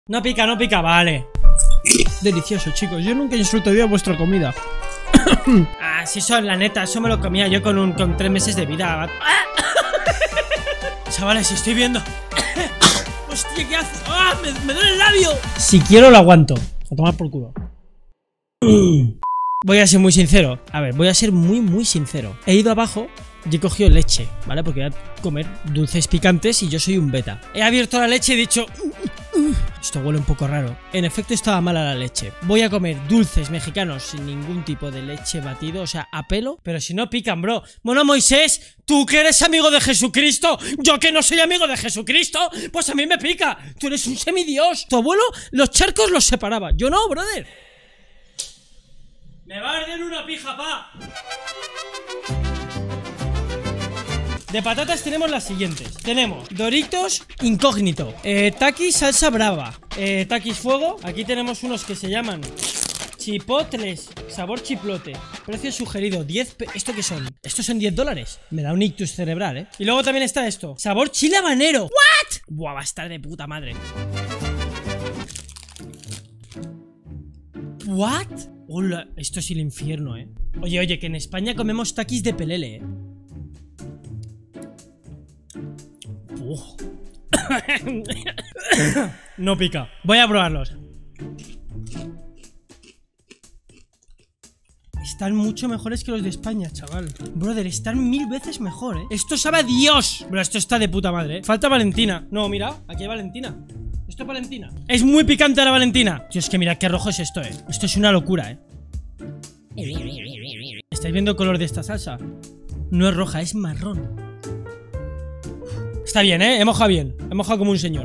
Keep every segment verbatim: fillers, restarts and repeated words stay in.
No pica, no pica, vale. Delicioso, chicos, yo nunca insultaría vuestra comida. Ah, si eso, la neta, eso me lo comía yo con un con tres meses de vida. Chavales, estoy viendo. Hostia, ¿qué hace? ¡Ah! Me, me duele el labio. Si quiero lo aguanto. A tomar por culo. Voy a ser muy sincero. A ver, voy a ser muy, muy sincero. He ido abajo y he cogido leche, ¿vale? Porque voy a comer dulces picantes y yo soy un beta. He abierto la leche y he dicho... Esto huele un poco raro. En efecto estaba mala la leche. Voy a comer dulces mexicanos sin ningún tipo de leche batido, o sea, a pelo. Pero si no pican, bro. Bueno, Moisés, tú que eres amigo de Jesucristo, yo que no soy amigo de Jesucristo, pues a mí me pica. Tú eres un semidios. Tu abuelo los charcos los separaba. Yo no, brother. Me va a arder una pija, pa. De patatas tenemos las siguientes. Tenemos Doritos incógnito, eh, Takis salsa brava, eh, Takis fuego. Aquí tenemos unos que se llaman chipotles, sabor chiplote. Precio sugerido, diez pe... ¿Esto qué son? Estos son diez dólares. Me da un ictus cerebral, eh. Y luego también está esto, sabor chile habanero. ¿What? Buah, va a estar de puta madre. ¿What? Hola, esto es el infierno, eh. Oye, oye, que en España comemos Takis de pelele, eh. Uh. No pica. Voy a probarlos. Están mucho mejores que los de España, chaval. Brother, están mil veces mejor, eh. Esto sabe a Dios. Bro, esto está de puta madre, eh. Falta Valentina. No, mira, aquí hay Valentina. Esto es Valentina. Es muy picante la Valentina. Dios, que mira qué rojo es esto, eh. Esto es una locura, eh. ¿Estáis viendo el color de esta salsa? No es roja, es marrón. Está bien, ¿eh? He mojado bien. He mojado como un señor.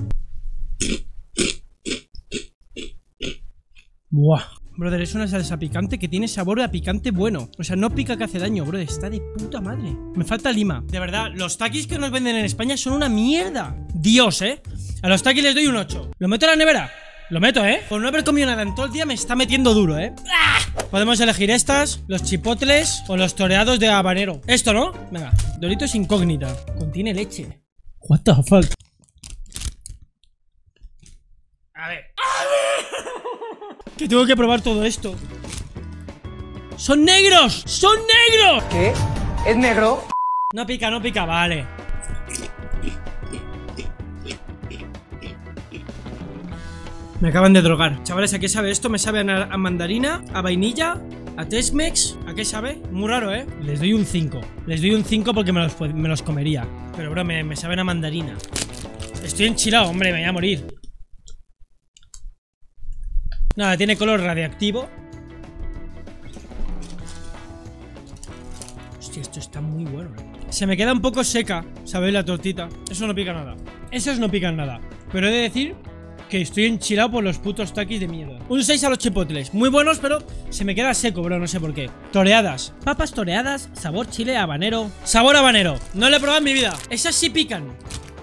Buah. Brother, es una salsa picante que tiene sabor a picante bueno. O sea, no pica que hace daño, brother. Está de puta madre. Me falta lima. De verdad, los takis que nos venden en España son una mierda. Dios, ¿eh? A los takis les doy un ocho. ¿Lo meto en la nevera? Lo meto, ¿eh? Por no haber comido nada en todo el día me está metiendo duro, ¿eh? ¡Ah! Podemos elegir estas, los chipotles o los toreados de habanero. Esto, ¿no? Venga, Doritos incógnita. Contiene leche. What the fuck. A ver. A ver. Que tengo que probar todo esto. ¡Son negros! ¡Son negros! ¿Qué? ¿Es negro? No pica, no pica, vale. Me acaban de drogar. Chavales, ¿a qué sabe esto? Me sabe a, a mandarina, a vainilla, a Tex-Mex. ¿A qué sabe? Muy raro, ¿eh? Les doy un cinco. Les doy un cinco porque me los, me los comería. Pero, bro, me, me saben a mandarina. Estoy enchilado, hombre, me voy a morir. Nada, tiene color radiactivo. Hostia, esto está muy bueno, ¿eh? Se me queda un poco seca, ¿sabéis? La tortita. Eso no pica nada. Esos no pican nada. Pero he de decir que estoy enchilado por los putos takis de mierda. Un seis a los chipotles. Muy buenos, pero se me queda seco, bro. No sé por qué. Toreadas. Papas toreadas. Sabor chile habanero. Sabor habanero. No lo he probado en mi vida. Esas sí pican.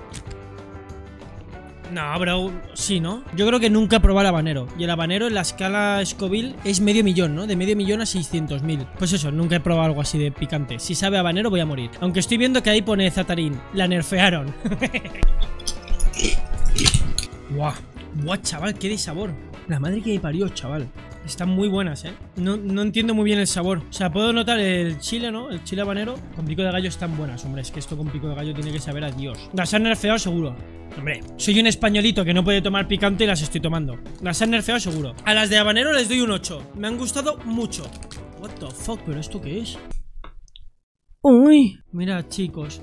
No, bro. Sí, ¿no? Yo creo que nunca he probado el habanero. Y el habanero en la escala Scoville es medio millón, ¿no? De medio millón a seiscientos mil. Pues eso, nunca he probado algo así de picante. Si sabe habanero voy a morir. Aunque estoy viendo que ahí pone Zatarín. La nerfearon. Buah. Buah, chaval, qué de sabor. La madre que me parió, chaval. Están muy buenas, eh. No, no entiendo muy bien el sabor. O sea, puedo notar el chile, ¿no? El chile habanero. Con pico de gallo están buenas, hombre. Es que esto con pico de gallo tiene que saber a Dios. Las han nerfeado seguro. Hombre, soy un españolito que no puede tomar picante y las estoy tomando. Las han nerfeado seguro. A las de habanero les doy un ocho. Me han gustado mucho. What the fuck, ¿pero esto qué es? Uy. Mira, chicos.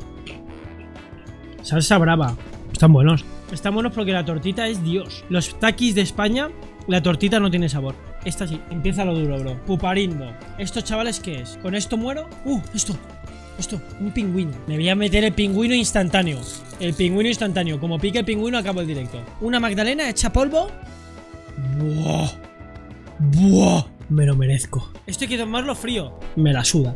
Salsa brava. Están buenos. Están buenos porque la tortita es Dios. Los takis de España, la tortita no tiene sabor. Esta sí, empieza lo duro, bro. Puparindo. ¿Estos chavales qué es? ¿Con esto muero? Uh, esto. Esto, un pingüino. Me voy a meter el pingüino instantáneo. El pingüino instantáneo. Como pique el pingüino, acabo el directo. Una magdalena hecha polvo. Buah. Buah. Me lo merezco. Esto hay que tomarlo frío. Me la suda.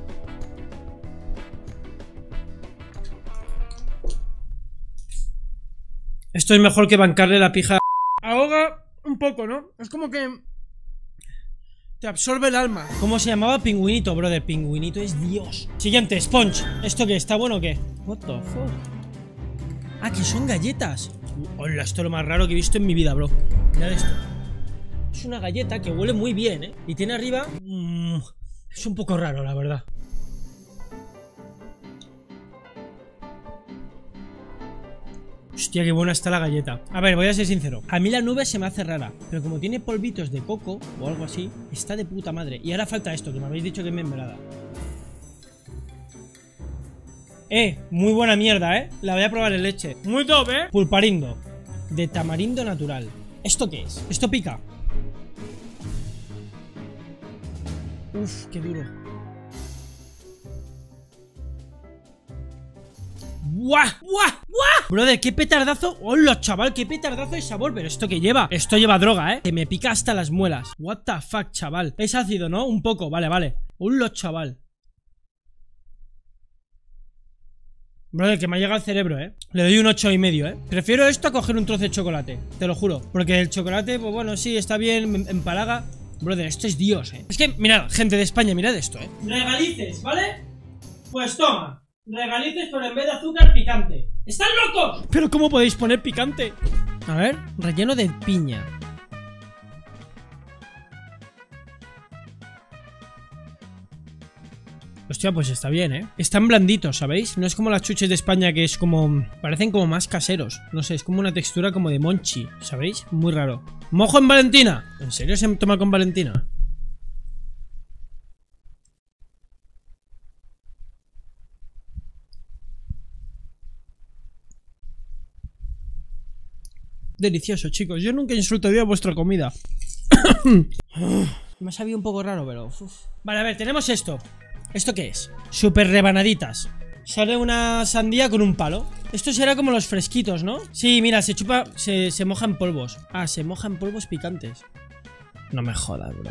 Esto es mejor que bancarle la pija. Ahoga un poco, ¿no? Es como que te absorbe el alma. ¿Cómo se llamaba? Pingüinito, brother. Pingüinito es Dios. Siguiente, Sponge. ¿Esto qué? ¿Está bueno o qué? What the fuck? Ah, que son galletas. Hola, esto es lo más raro que he visto en mi vida, bro. Mirad esto. Es una galleta que huele muy bien, ¿eh? Y tiene arriba... Mmm, es un poco raro, la verdad. Hostia, qué buena está la galleta. A ver, voy a ser sincero. A mí la nube se me hace rara, pero como tiene polvitos de coco o algo así, está de puta madre. Y ahora falta esto, que me habéis dicho que es mermelada. Eh, muy buena mierda, eh. La voy a probar en leche. Muy top, eh. Pulparindo. De tamarindo natural. ¿Esto qué es? ¿Esto pica? Uf, qué duro. ¡Buah! ¡Buah! ¡Buah! Brother, qué petardazo. ¡Hola, chaval! ¡Qué petardazo de sabor! Pero ¿esto qué lleva? Esto lleva droga, ¿eh? Que me pica hasta las muelas. What the fuck, chaval. Es ácido, ¿no? Un poco. Vale, vale. ¡Hola, chaval! Brother, que me ha llegado al cerebro, ¿eh? Le doy un ocho y medio, ¿eh? Prefiero esto a coger un trozo de chocolate. Te lo juro. Porque el chocolate, pues bueno, sí, está bien, empalaga. Brother, esto es Dios, ¿eh? Es que, mirad, gente de España, mirad esto, ¿eh? Regalices, ¿vale? Pues toma. Regalices, pero en vez de azúcar, picante. ¡Están locos! ¿Pero cómo podéis poner picante? A ver, relleno de piña. Hostia, pues está bien, ¿eh? Están blanditos, ¿sabéis? No es como las chuches de España que es como... Parecen como más caseros. No sé, es como una textura como de monchi, ¿sabéis? Muy raro. ¡Mojo en Valentina! ¿En serio se toma con Valentina? Delicioso, chicos. Yo nunca insultaría a vuestra comida. Me ha sabido un poco raro, pero... Uf. Vale, a ver, tenemos esto. ¿Esto qué es? Super rebanaditas. Sale una sandía con un palo. Esto será como los fresquitos, ¿no? Sí, mira, se chupa... Se, se moja en polvos. Ah, se moja en polvos picantes. No me jodas, bro.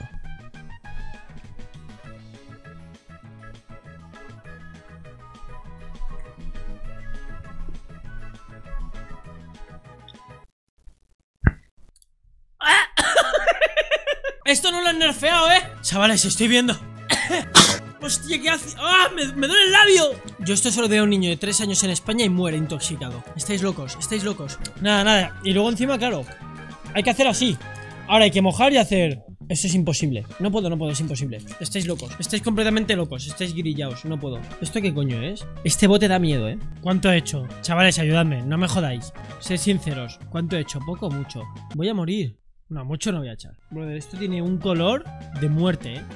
Esto no lo han nerfeado, ¿eh? Chavales, estoy viendo. Hostia, ¿qué hace? ¡Ah! Me, ¡Me duele el labio! Yo esto solo veo a un niño de tres años en España y muere intoxicado. Estáis locos, estáis locos. Nada, nada. Y luego encima, claro, hay que hacer así. Ahora hay que mojar y hacer... Esto es imposible. No puedo, no puedo, es imposible. Estáis locos, estáis completamente locos. Estáis grillados, no puedo. ¿Esto qué coño es? Este bote da miedo, ¿eh? ¿Cuánto he hecho? Chavales, ayudadme, no me jodáis. Sed sinceros. ¿Cuánto he hecho? ¿Poco o mucho? Voy a morir. No, mucho no voy a echar. Brother, esto tiene un color de muerte, ¿eh?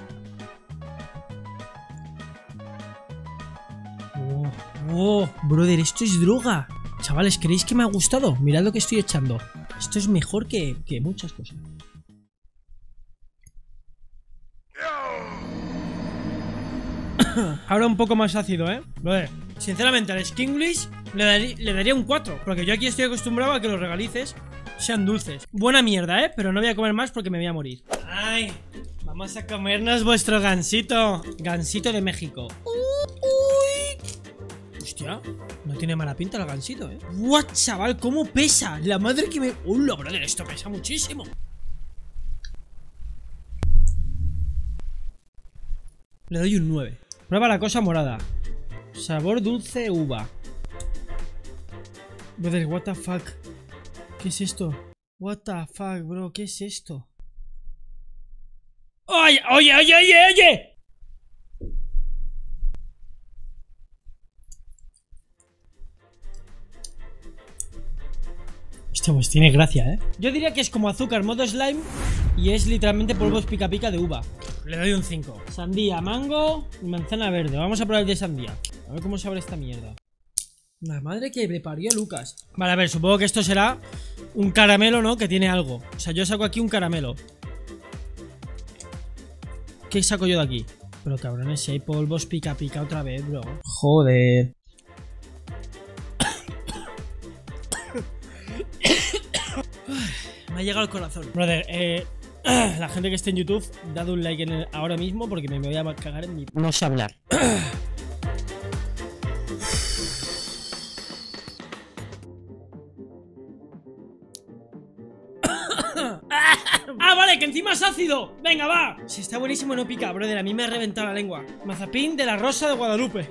Oh, oh, brother, esto es droga. Chavales, ¿creéis que me ha gustado? Mirad lo que estoy echando. Esto es mejor que, que muchas cosas. Ahora un poco más ácido, ¿eh? Brother, sinceramente al Skinglish le, daría, le daría un cuatro. Porque yo aquí estoy acostumbrado a que los regalices sean dulces. Buena mierda, ¿eh? Pero no voy a comer más porque me voy a morir. Ay, vamos a comernos vuestro gansito. Gansito de México. Uy. Hostia, no tiene mala pinta el gansito, ¿eh? ¡Guau, chaval! ¿Cómo pesa? La madre que me... ¡Hola, brother! Esto pesa muchísimo. Le doy un nueve. Prueba la cosa morada. Sabor dulce uva. Brother, what the fuck. ¿Qué es esto? What the fuck, bro, ¿qué es esto? ¡Oye, oye, oye, oye, oye! Hostia, pues tiene gracia, ¿eh? Yo diría que es como azúcar modo slime y es literalmente polvos pica pica de uva. Le doy un cinco. Sandía, mango y manzana verde. Vamos a probar el de sandía. A ver cómo sabe esta mierda. La madre que me parió Lucas. Vale, a ver, supongo que esto será un caramelo, ¿no? Que tiene algo. O sea, yo saco aquí un caramelo. ¿Qué saco yo de aquí? Pero cabrones, si hay polvos pica pica otra vez, bro. Joder. Me ha llegado el corazón. Brother, eh... la gente que esté en YouTube, dad un like en el, ahora mismo porque me voy a cagar en mi... No sé hablar. ¡Ah, vale! ¡Que encima es ácido! ¡Venga, va! Si está buenísimo no pica, brother. A mí me ha reventado la lengua. Mazapín de la Rosa de Guadalupe.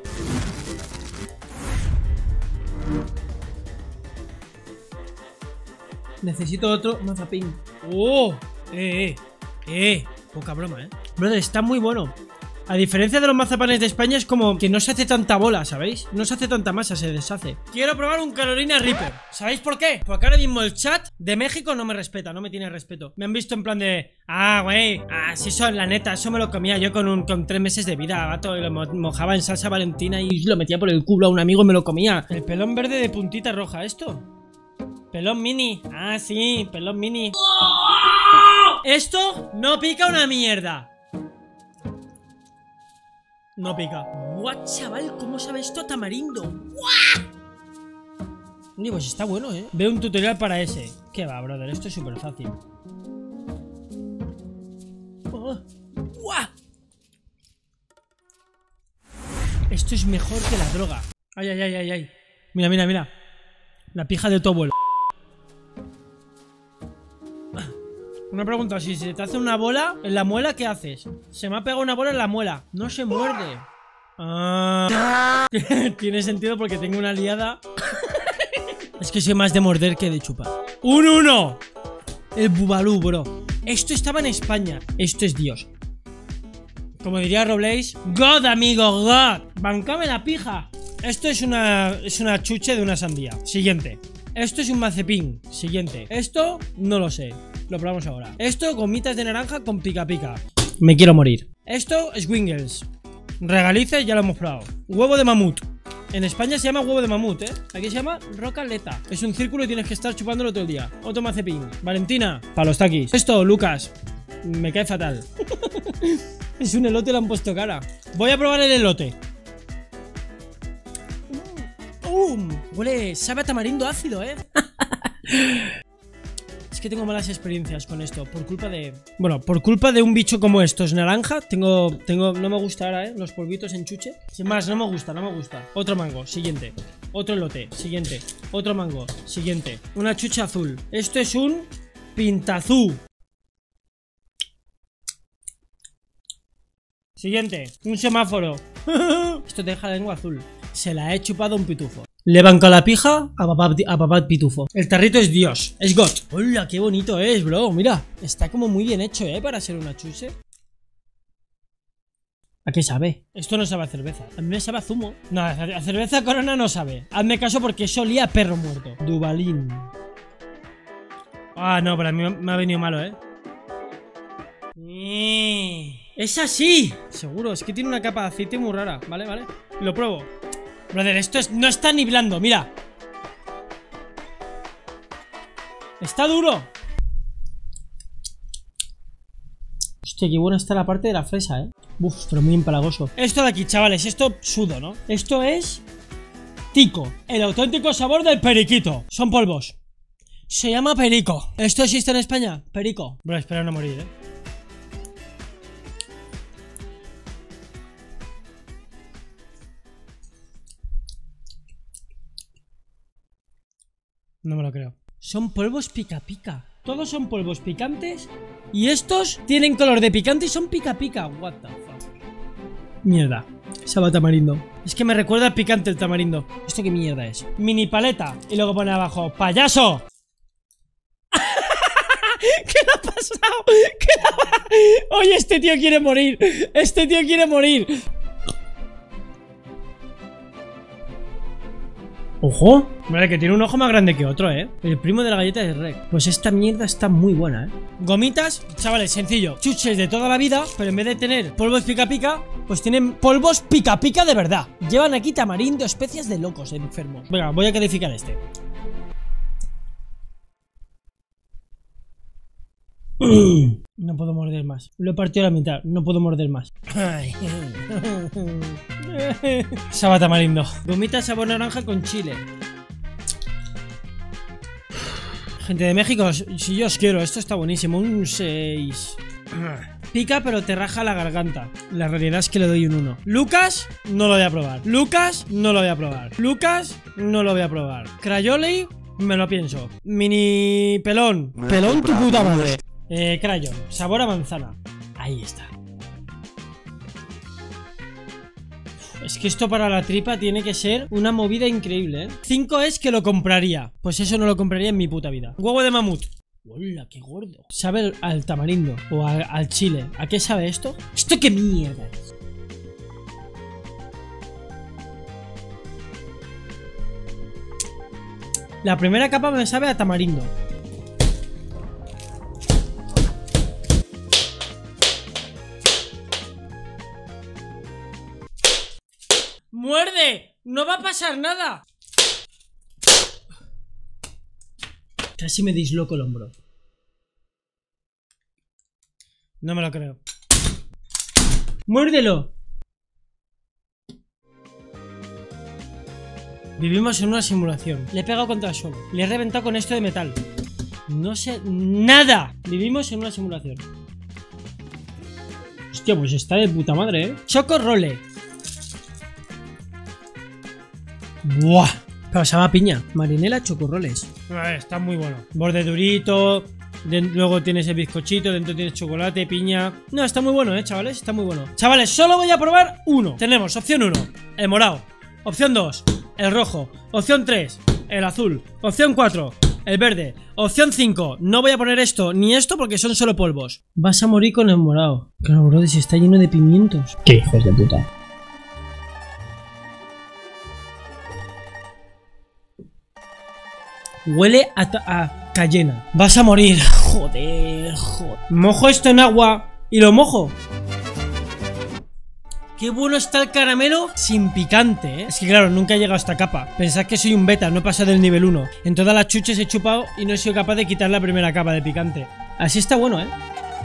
Necesito otro mazapín. ¡Oh! Eh, eh, eh. Poca broma, eh. Brother, está muy bueno. A diferencia de los mazapanes de España, es como que no se hace tanta bola, ¿sabéis? No se hace tanta masa, se deshace. Quiero probar un Carolina Reaper. ¿Sabéis por qué? Porque ahora mismo el chat de México no me respeta, no me tiene respeto. Me han visto en plan de... Ah, güey, ah, sí, eso, la neta, eso me lo comía yo con, un, con tres meses de vida, gato. Lo mojaba en salsa valentina y lo metía por el culo a un amigo y me lo comía. El pelón verde de puntita roja, ¿esto? Pelón mini. Ah, sí, pelón mini. Esto no pica una mierda. No pica. ¡Guau, chaval! ¿Cómo sabe esto a tamarindo? ¡Guau! Ni pues está bueno, ¿eh? Veo un tutorial para ese. ¿Qué va, brother? Esto es súper fácil. Oh. ¡Guau! Esto es mejor que la droga. Ay, ay, ay, ay, ay. Mira, mira, mira. La pija de tu abuelo. Una pregunta, si se te hace una bola en la muela, ¿qué haces? Se me ha pegado una bola en la muela. No se muerde. Ah, tiene sentido porque tengo una liada. Es que soy más de morder que de chupar. ¡Un uno! El Bubalú, bro. Esto estaba en España. Esto es Dios. Como diría Robles, God, amigo, God. Bancame la pija. Esto es una, es una chuche de una sandía. Siguiente. Esto es un mazapín. Siguiente. Esto no lo sé. Lo probamos ahora. Esto, gomitas de naranja con pica pica. Me quiero morir. Esto es Wingles. Regalices, ya lo hemos probado. Huevo de mamut. En España se llama huevo de mamut, ¿eh? Aquí se llama rocaleta. Es un círculo y tienes que estar chupándolo todo el día. Otro mazapín. Valentina, para los taquis. Esto, Lucas. Me cae fatal. Es un elote, le han puesto cara. Voy a probar el elote. ¡Um! Huele, sabe a tamarindo ácido, ¿eh? Es que tengo malas experiencias con esto. Por culpa de... Bueno, por culpa de un bicho como estos, naranja. Tengo... tengo no me gusta ahora, ¿eh? Los polvitos en chuche. Sin más, no me gusta, no me gusta. Otro mango, siguiente. Otro elote, siguiente. Otro mango, siguiente. Una chucha azul. Esto es un... pintazú. Siguiente. Un semáforo. Esto te deja la lengua azul. Se la he chupado un pitufo. Le banca la pija a papá, a papá pitufo. El tarrito es Dios, es God. Hola, qué bonito es, bro. Mira, está como muy bien hecho, ¿eh? Para ser una chuse. ¿A qué sabe? Esto no sabe a cerveza. A mí me sabe a zumo. No, a cerveza Corona no sabe. Hazme caso porque eso olía a perro muerto. Dubalín. Ah, no, para mí me ha venido malo, ¿eh? ¡Es así! Seguro, es que tiene una capa de aceite muy rara. Vale, vale. Lo pruebo. Brother, esto es, no está ni blando, mira. Está duro. Hostia, qué buena está la parte de la fresa, eh. Uf, pero muy empalagoso. Esto de aquí, chavales, esto sudo, ¿no? Esto es... Tico, el auténtico sabor del periquito. Son polvos. Se llama perico. ¿Esto existe en España? Perico. Bro, espero no morir, eh. No me lo creo. Son polvos pica pica. Todos son polvos picantes. Y estos tienen color de picante y son pica pica. What the fuck. Mierda. Sabe a tamarindo. Es que me recuerda al picante el tamarindo. ¿Esto qué mierda es? Mini paleta. Y luego pone abajo, ¡payaso! ¿Qué le ha pasado? ¿Qué le ha... Oye, este tío quiere morir. Este tío quiere morir. ¡Ojo! Vale, que tiene un ojo más grande que otro, ¿eh? El primo de la galleta de Rec. Pues esta mierda está muy buena, ¿eh? Gomitas, chavales, sencillo. Chuches de toda la vida, pero en vez de tener polvos pica pica, pues tienen polvos pica pica de verdad. Llevan aquí tamarindo, especias de locos, enfermos. Venga, voy a calificar este. No puedo morder más. Lo he partido a la mitad. No puedo morder más. Sabe a tamarindo. Gomita sabor naranja con chile. Gente de México, si yo os quiero, esto está buenísimo. Un seis. Pica pero te raja la garganta. La realidad es que le doy un uno. Lucas, no lo voy a probar. Lucas, no lo voy a probar. Lucas, no lo voy a probar. Crayoli, me lo pienso. Mini pelón. Pelón tu puta madre. Eh, Crayon, sabor a manzana. Ahí está. Es que esto para la tripa tiene que ser una movida increíble, ¿eh? cinco es que lo compraría. Pues eso no lo compraría en mi puta vida. Huevo de mamut. ¡Hola, qué gordo! Sabe al, al tamarindo o al, al chile. ¿A qué sabe esto? ¿Esto qué mierda es? La primera capa me sabe a tamarindo. ¡Muerde! ¡No va a pasar nada! Casi me disloco el hombro. No me lo creo. ¡Muérdelo! Vivimos en una simulación. Le he pegado contra el suelo. Le he reventado con esto de metal. No sé nada. Vivimos en una simulación. Hostia, pues está de puta madre, ¿eh? Choco Role. Buah. Pero se llama piña. Marinela chocorroles. Está muy bueno. Borde durito. De, luego tienes el bizcochito. Dentro tienes chocolate, piña. No, está muy bueno, eh, chavales. Está muy bueno. Chavales, solo voy a probar uno. Tenemos opción uno, el morado. Opción dos, el rojo. Opción tres, el azul. Opción cuatro, el verde. Opción cinco, no voy a poner esto ni esto porque son solo polvos. Vas a morir con el morado. Claro, bro, si está lleno de pimientos. Qué hijos de puta. Huele a, a cayena. Vas a morir. Joder, joder. Mojo esto en agua y lo mojo. Qué bueno está el caramelo sin picante, ¿eh? Es que claro, nunca he llegado a esta capa. Pensad que soy un beta, no he pasado del nivel uno. En todas las chuches he chupado y no he sido capaz de quitar la primera capa de picante. Así está bueno, ¿eh?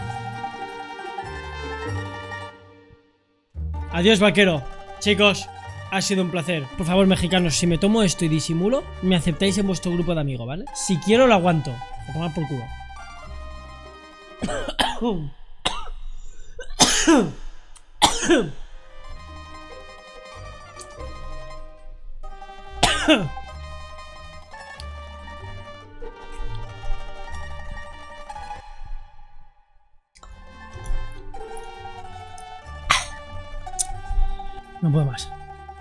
Adiós, vaquero. Chicos, ha sido un placer. Por favor, mexicanos, si me tomo esto y disimulo, me aceptáis en vuestro grupo de amigos, ¿vale? Si quiero, lo aguanto. A tomar por culo. No puedo más.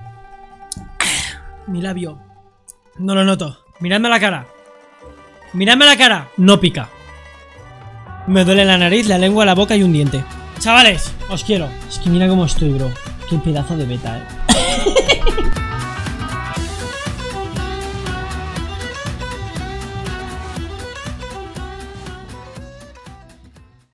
Mi labio. No lo noto. Miradme a la cara. Miradme a la cara. No pica. Me duele la nariz, la lengua, la boca y un diente. Chavales, os quiero. Es que mira cómo estoy, bro. Qué pedazo de beta, eh.